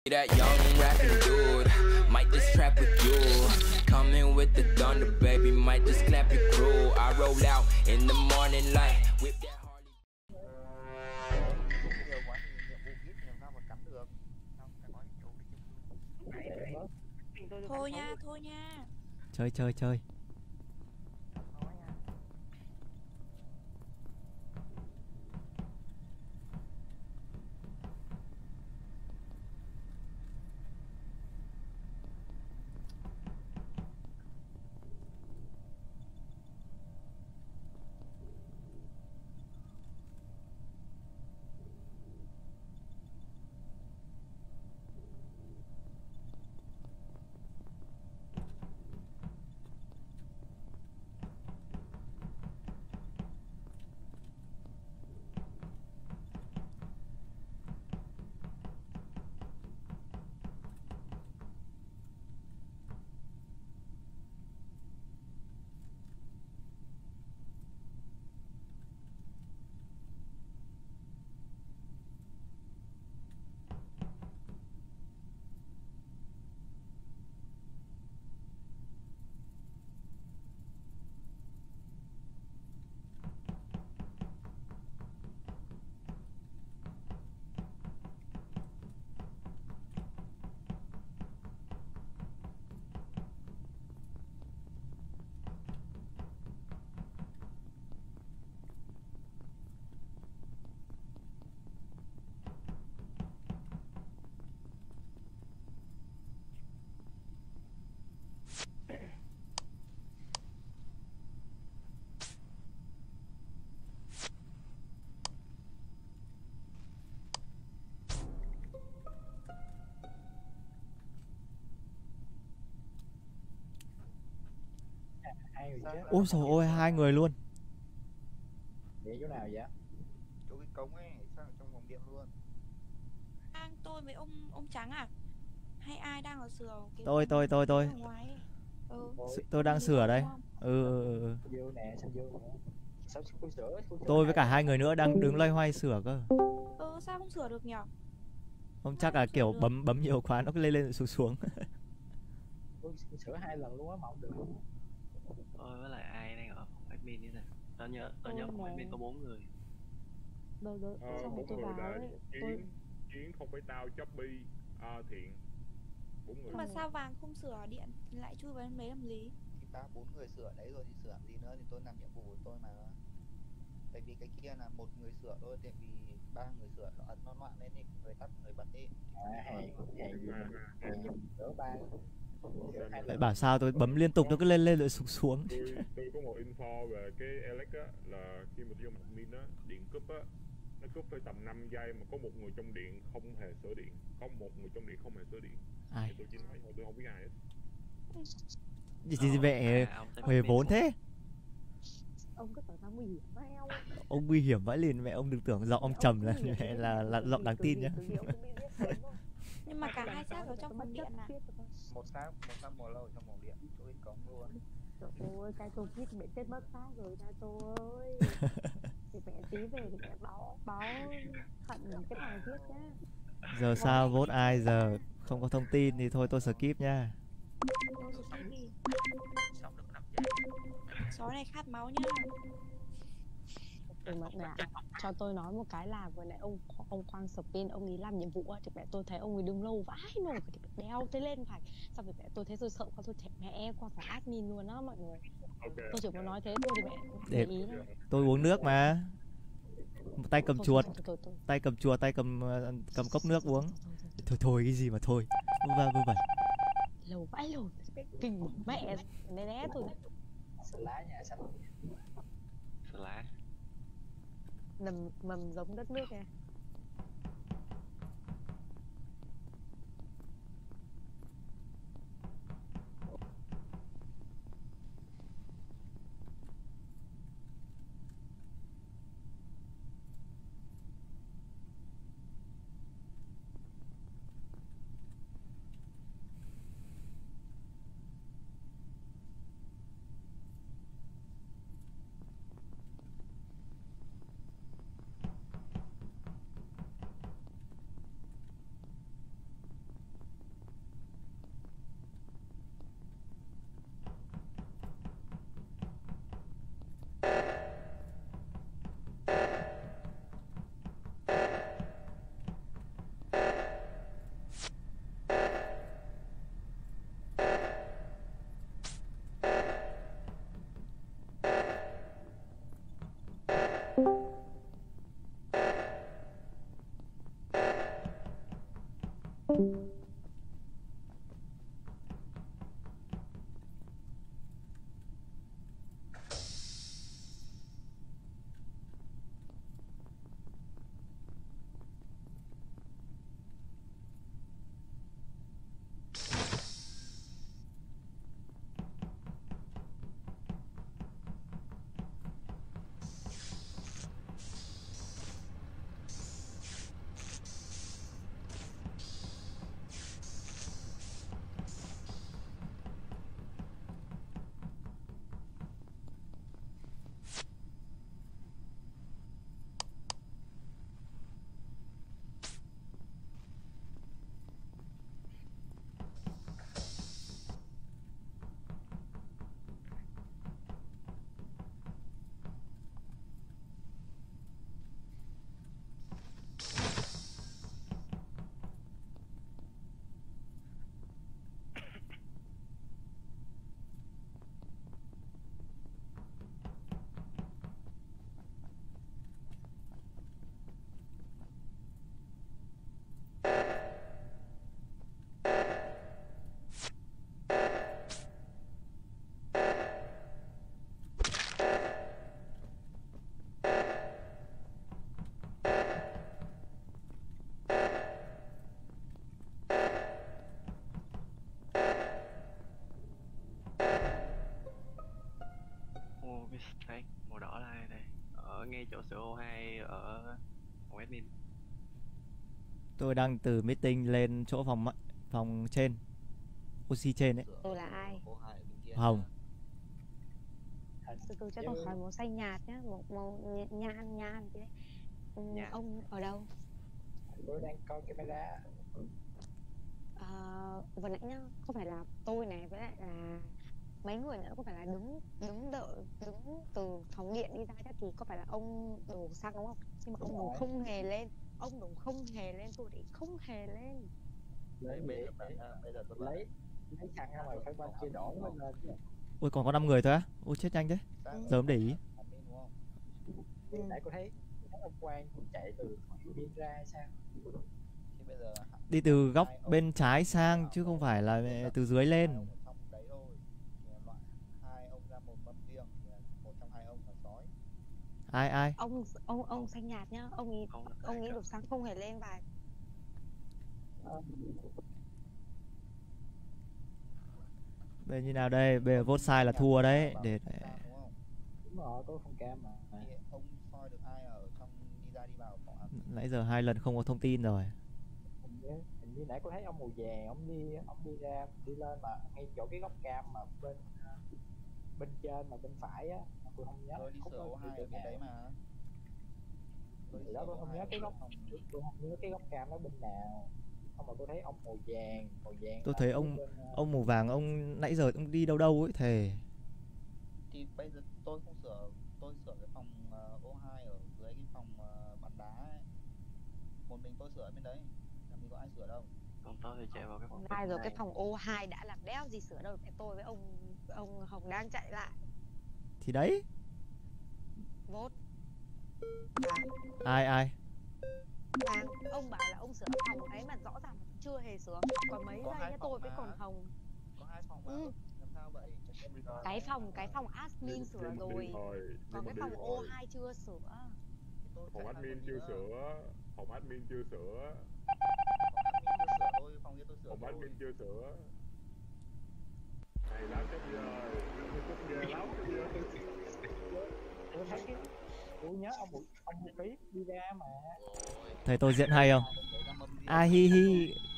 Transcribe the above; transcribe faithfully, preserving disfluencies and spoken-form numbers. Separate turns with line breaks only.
That young rapping dude might just trap with you. Coming with the thunder, baby, might just clap your crew. I roll out in the morning light, whip that Harley.
Thôi nha, thôi nha.
Chơi chơi chơi. Ôi trời ơi, hai người luôn.
Để chỗ nào vậy?
Chỗ cái cống ấy, sao ở trong vòng điện luôn?
Đang tôi với ông ông trắng à? Hay ai đang ở sửa cái
Tôi tôi tôi tôi.
ở ngoài ấy? Ừ.
Tôi đang sửa đây. Ừ ừ ừ.
Vô nè, sao vô nè? Sao tôi sửa?
Tôi với cả hai người nữa đang đứng loay hoay sửa cơ.
Ừ, sao không sửa được nhỉ?
Không chắc là kiểu bấm bấm nhiều quá nó lên lên xuống xuống.
Tôi sửa hai lần luôn á mà không được.
Tôi với lại ai đang ở phòng admin thế này. Tao nhớ tao nhớ phòng admin có bốn người.
Đâu đâu,
Ờ,
xong rồi tôi
người
vào ấy.
Chiến,
Tôi
Chiến không phải tao, Choppy, à, Thiện. Bốn người.
Nhưng mà sao vàng không sửa điện lại chui vào em đấy làm gì?
Thì ta bốn người sửa đấy rồi thì sửa làm gì nữa, thì tôi làm nhiệm vụ của tôi mà. Tại vì cái kia là một người sửa thôi, tại vì ba người sửa nó ấn nó loạn lên đi, người tắt người bật đi.
À, hèn hèn hèn dùng sửa ba.
Vậy bảo sao tôi bấm liên tục nó cứ lên lên rồi xuống xuống.
Tôi, tôi có một info về cái Alex á, là khi mà tôi vô admin á, điện cúp á, nó cúp phải tầm năm giây mà có một người trong điện không hề sửa điện, có một người trong điện không hề sửa điện.
Ai?
Thì tôi chỉ nói thôi, tôi không biết ai hết.
Gì gì mẹ huề vốn thế?
ông cứ tưởng tao nguy hiểm với ông.
Ông nguy hiểm vãi liền mẹ, ông đừng tưởng giọng ông trầm là mẹ là là giọng đáng tin nhá.
Nhưng mà cả hai xác ở trong phòng điện à?
Một xác, một xác mùa lâu trong vòng điện, tôi cống luôn.
Trời ơi, cái tôi biết mẹ chết mất xác rồi nha tôi ơi. Thì mẹ tí về thì mẹ báo báo hận cái thằng thiết nhá.
Giờ sao vote ai giờ không có thông tin thì thôi tôi skip nha.
Chó này khát máu nhá.
Ừ mà mẹ cho tôi nói một cái là vừa nãy ông ông Quang Spin ông ấy làm nhiệm vụ thì mẹ tôi thấy ông ấy đứng lâu vãi nồi thì mẹ đeo tới lên phải. Sao vậy mẹ tôi thấy tôi sợ quá tôi chạy mẹ qua phòng admin luôn á mọi người. Okay. Tôi chỉ muốn nói thế thôi thì mẹ để ý thôi.
Tôi uống nước mà. Tay cầm
thôi,
chuột.
thôi, thôi, thôi, thôi.
Tay cầm chuột, tay cầm cầm cốc nước uống. Thôi thôi cái gì mà thôi. Vơ va vơ vẩn.
Lâu vãi lồi kinh mẹ né né tôi.
Xà lá nhà xanh.
Xà lá.
Nằm mầm giống đất nước nha.
Ô, mistake, màu đỏ là ai đây? Ở ngay chỗ xê o hai ở phòng admin.
Tôi đang từ meeting lên chỗ phòng ma- phòng trên, oxy trên ấy.
Tôi là ai?
Hồng.
Từ từ cho tôi hỏi màu xanh nhạt nhá, một màu nh- nhan nhan thế. Ừ,
Nhan.
ông ở đâu?
Tôi đang coi camera.
Ờ, vừa nãy nhá, có phải là tôi này với lại là mấy người nữa có phải là đứng đứng đợi đứng từ phòng điện đi ra chắc thì có phải là ông đổ xăng đúng không? Nhưng mà ông đổ không hề lên, ông đổ không hề lên, tôi thì không hề lên.
Lấy
bây
để
giờ bạn đã- bây giờ tôi
lấy lấy xăng ra ngoài phải qua chia đỏ mới lên.
Ôi còn có năm người thôi á. Ôi chết nhanh thế. Giờ mới để ý.
admin đúng không?
Thì nãy tôi thấy thấy ông Quang cũng chạy từ đi ra hay sao?
Thì bây giờ
Đi từ góc bên trái sang chứ không phải là từ dưới lên.
trong đấy thôi. Thì loại hai ông ra một mâm riêng thì một trong hai ông là sói.
Ai ai?
Ông ông ông xanh nhạt nhá, ông nghĩ
Ông là
ông
ai
nghĩ
cơ?
đổ xăng không hề lên và
Bây giờ như nào đây? Bây giờ vote sai là thua đấy. Để
Đúng không?
Đúng rồi, tôi không cam mà.
Thì ông soi được ai ở trong đi ra đi vào phòng admin?
nãy giờ hai lần không có thông tin rồi.
Hình như, hình như nãy tôi thấy ông màu vàng, ông đi ông đi ra đi lên mà ngay chỗ cái góc cam mà bên à, bên trên mà bên phải á, mà tôi không nhớ.
Tôi đi
khúc
sửa
đó
ô hai
đi
ở
từ
bên
nào.
đấy mà. Tôi đi
Thì đó
sửa
tôi
ô
không
hai
nhớ
ở
cái góc
phòng.
tôi không nhớ cái góc cam đó bên nào. Không mà tôi thấy ông màu vàng, màu vàng.
Tôi
ở
thấy
phía
ông
bên, à,
ông màu vàng ông nãy giờ ông đi đâu đâu ấy thề.
Thì bây giờ tôi không sửa, tôi sửa cái phòng uh, ô hai ở dưới cái phòng uh, bàn đá ấy. Một mình tôi sửa ở bên đấy, làm gì có ai sửa đâu.
Còn tôi thì chạy vào cái phòng
ai rồi cái
này.
phòng ô hai đã làm đéo gì sửa đâu, để tôi với ông ông Hồng đang chạy lại
Thì đấy.
vote.
Ai ai?
Vàng, ông bảo là ông sửa phòng ấy mà rõ ràng là chưa hề sửa. Còn mấy
Có
giây
hai
nữa
phòng
tôi với
mà.
còn Hồng.
Có hai phòng mà.
Ừ.
Làm sao vậy?
Cái phòng cái phòng admin sửa
Nhưng mà
rồi,
điên rồi,
còn
nhưng
cái
mà
phòng
điên
ô
rồi.
hai chưa sửa.
Tôi
Phòng
chạy sang
admin
phòng
chưa
nữa.
sửa, phòng admin chưa sửa,
Phòng admin chưa sửa thôi, phòng kia tôi sửa
phòng
rồi.
admin chưa sửa. Này lắm chết giờ, chút ghê lắm chết giờ.
tôi thấy cái tôi nhớ ông màu ông màu tí đi ra mà.
Thầy tôi diễn hay không?
Tôi ra mâm riêng.
A hi hi.